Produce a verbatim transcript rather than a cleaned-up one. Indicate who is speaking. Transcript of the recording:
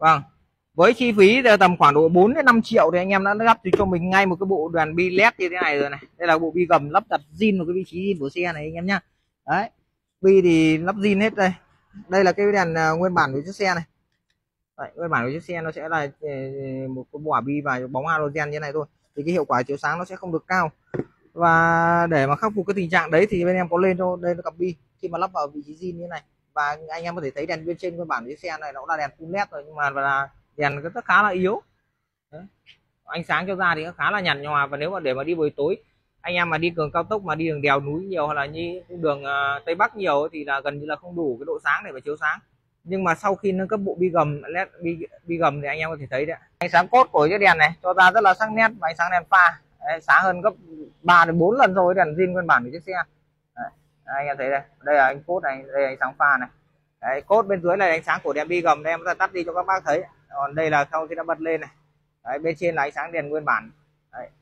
Speaker 1: Vâng, với chi phí tầm khoảng độ bốn đến năm triệu thì anh em đã lắp cho mình ngay một cái bộ đèn bi led như thế này rồi này. Đây là bộ bi gầm lắp đặt zin vào cái vị trí zin của xe này anh em nhá. Đấy, bi thì lắp zin hết đây. Đây là cái đèn uh, nguyên bản của chiếc xe này. Đấy, nguyên bản của chiếc xe nó sẽ là uh, một cái quả bi và bóng halogen như thế này thôi. Thì cái hiệu quả chiếu sáng nó sẽ không được cao. Và để mà khắc phục cái tình trạng đấy thì bên em có lên cho đây là cặp bi khi mà lắp vào vị trí zin như thế này. Và anh em có thể thấy đèn bên trên nguyên bản của chiếc xe này nó là đèn full led rồi, nhưng mà là đèn rất khá là yếu. Đấy, ánh sáng cho ra thì nó khá là nhạt nhòa. Và nếu mà để mà đi buổi tối, anh em mà đi đường cao tốc mà đi đường đèo núi nhiều hoặc là như đường uh, Tây Bắc nhiều thì là gần như là không đủ cái độ sáng để mà chiếu sáng. Nhưng mà sau khi nâng cấp bộ bi gầm led bi, bi gầm thì anh em có thể thấy đấy, ánh sáng cốt của cái đèn này cho ra rất là sắc nét và ánh sáng đèn pha đấy, sáng hơn gấp ba đến bốn lần so với đèn zin nguyên bản của chiếc xe. Đấy, anh em thấy đây, đây là ánh cốt này, đây là ánh sáng pha này. Đấy, cốt bên dưới là ánh sáng của đèn bi gầm, đây em tắt đi cho các bác thấy. Còn đây là sau khi đã bật lên này. Đấy, bên trên là ánh sáng đèn nguyên bản. Đấy,